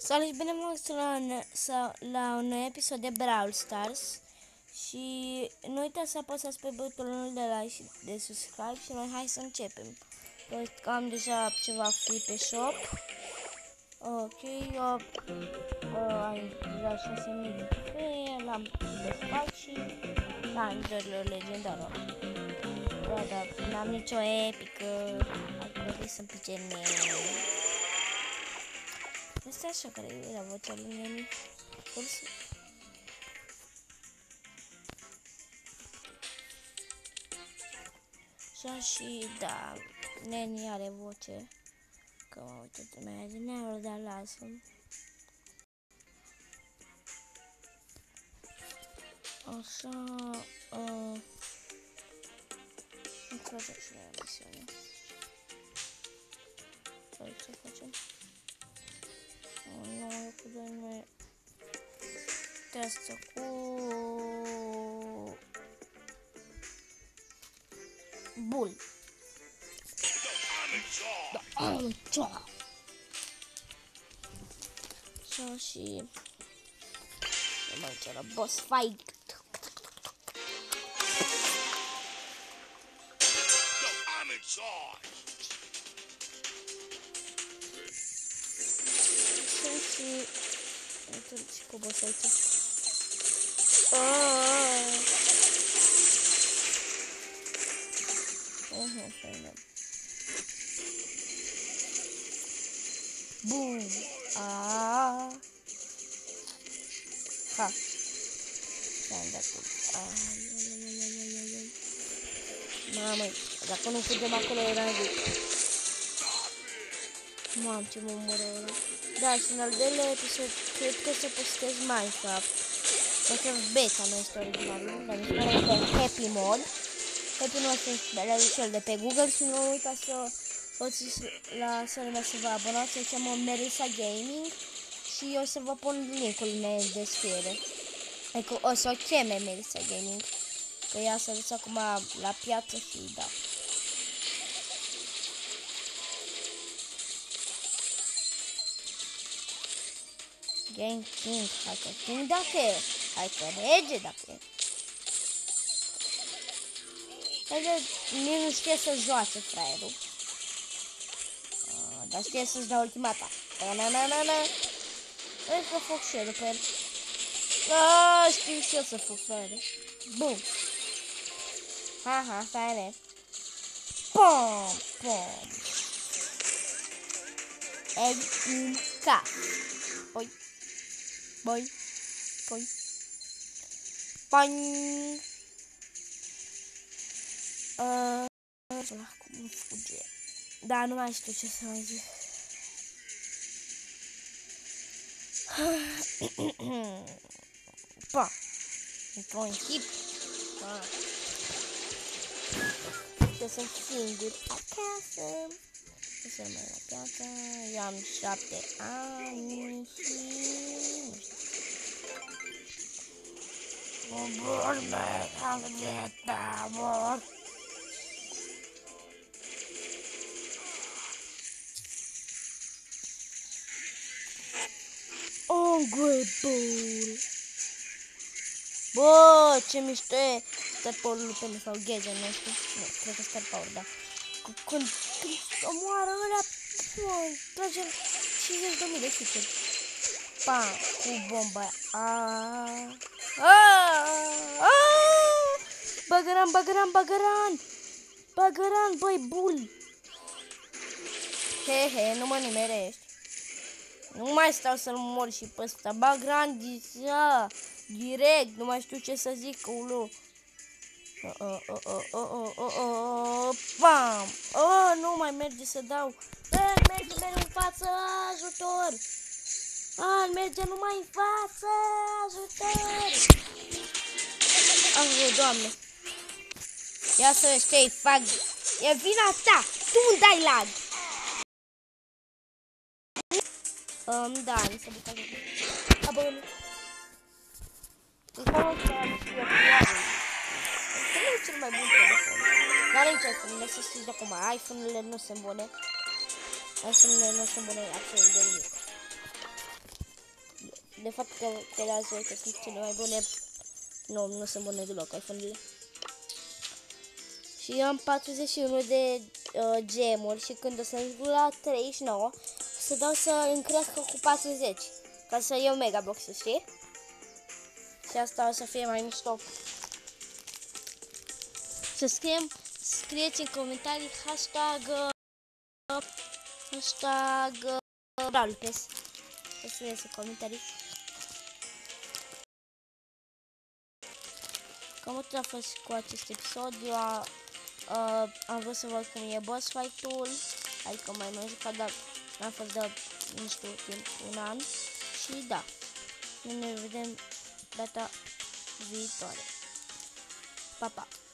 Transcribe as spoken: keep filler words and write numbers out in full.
Salut și bine la, la, la un nou episod de Brawl Stars. Și nu uitați să apăsați pe butonul de like și de subscribe și noi hai să începem. Cred că am deja ceva free pe shop. Ok, eu am deja șase mii de trofee, l-am desfac și am jocurile legendare. Da, da, n-am nicio epică, ar trebui să-mi pice mie. Este așa care era vocea lui Neni. Așa și da, Neni are voce. Că mă uită mai adineauri, dar lasă-mi. Așa, uh, nu facem și noi emisiune. Hai ce facem? Nu, eu cu doi noi testă cu Bull. Da, amicioa. Așa și mai ce la boss fight. Și uite și cu boss aici. Aaaa. Aha, faină. Bum. Aaaa. Ha. Ce-am dat cu... Mamă, dacă nu fugem acolo era zic. Mamă, ce mă omoră ăla. Da, și în al doilea episod cred că o să postez Minecraft. Dacă beta nu este originalul, dar mi se pare că Happy Mod. Happy Mod este cel de pe Google și nu uitați să poți la sora mea să vă abonați, se cheamă Melissa Gaming și o să vă pun linkul în descriere. Adică o să o cheme Melissa Gaming, că ea s-a dus acum la piață și da. Game King, hai că King dacă e, hai că rege dacă e. Hai că nici nu știe să joace fraierul. Uh, dar știe să-ți dea ultimata. Na-na-na-na-na. Hai că foc și eu după el. Aaaa, știu și eu să fug fraiere. Bum. Ha-ha, fraiere. Pom, pom. Egg in cap. Oi. Boi, boi, bang. Uh, cum îmi fuge. Da, nu mai știu ce să mai zic. Pa. Într-un hip. Pa. Eu sunt singur acasă. Eu sunt mai la piață. Eu am șapte ani și nu știu. Bun, mă, am vieta, mor. Ungreball. Bă, ce mișto e Star Power-ul pe mine sau Gadget, nu știu. Nu, cred că Star Power, da. Când, când omoară ălea, mă, trage cincizeci de mii de șuturi. Pam, cu bomba aia. Aaaa! Bagăran, bagăran, bagăran! Bagăran, băi, Bull! He, he, nu mă nimerești. Nu mai stau să-l mor și pe ăsta. Bagăran, deja, direct, nu mai știu ce să zic, ulu. Pam! Oh, nu mai merge să dau. Merge mereu în față, ajutor! Ah, merge numai în față, ajutor! Oh, Doamne! Ia să vezi ce-i fac. E vina ta! Tu îmi dai lag! Um, da, mi se ducă așa. Abă-mi! Îmi fac că am știu că nu e cel mai bun telefon. Dar nici iPhone-urile, să știți de acum, iPhone-urile nu sunt bune. iPhone-urile nu sunt bune absolut de nimic. de fapt că credează voi că sunt cele mai bune. Nu, nu sunt bune deloc iPhone-urile. Și eu am patruzeci și unu de uh, gemuri și când o să ajung la treizeci și nouă, o să dau să îmi crească cu patruzeci. Ca să iau megabox-ul, știi? Și asta o să fie mai mișto. Să scriem, scrieți în comentarii hashtag hashtag Brawl Pass. Să scrieți în comentarii. Cam atât a fost cu acest episod. Eu a, a, am vrut să văd cum e boss fight-ul. Adică mai m-am jucat, dar n-am fost de, nu știu, timp, un an. Și da, ne vedem data viitoare. Pa, pa!